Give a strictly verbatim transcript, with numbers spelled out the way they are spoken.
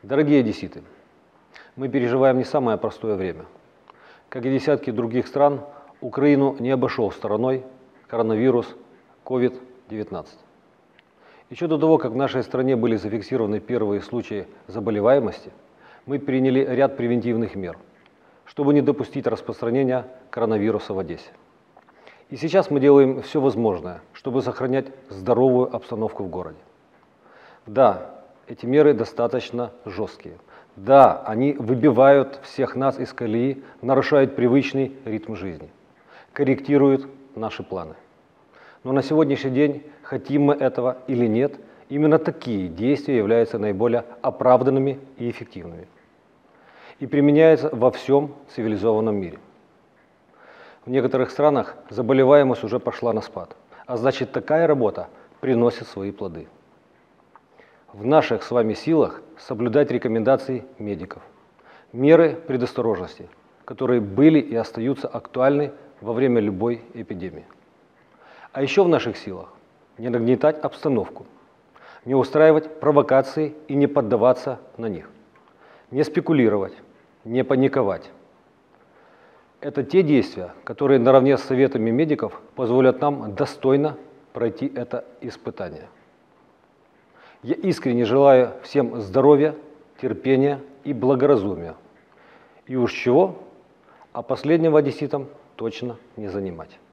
Дорогие одесситы, мы переживаем не самое простое время. Как и десятки других стран, Украину не обошел стороной коронавирус ковид девятнадцать. Еще до того, как в нашей стране были зафиксированы первые случаи заболеваемости, мы приняли ряд превентивных мер, чтобы не допустить распространения коронавируса в Одессе. И сейчас мы делаем все возможное, чтобы сохранять здоровую обстановку в городе. Да, эти меры достаточно жесткие. Да, они выбивают всех нас из колеи, нарушают привычный ритм жизни, корректируют наши планы. Но на сегодняшний день, хотим мы этого или нет, именно такие действия являются наиболее оправданными и эффективными. И применяются во всем цивилизованном мире. В некоторых странах заболеваемость уже пошла на спад, а значит, такая работа приносит свои плоды. В наших с вами силах соблюдать рекомендации медиков, меры предосторожности, которые были и остаются актуальны во время любой эпидемии. А еще в наших силах не нагнетать обстановку, не устраивать провокации и не поддаваться на них, не спекулировать, не паниковать. Это те действия, которые наравне с советами медиков позволят нам достойно пройти это испытание. Я искренне желаю всем здоровья, терпения и благоразумия. И уж чего, а последнего одесситам точно не занимать.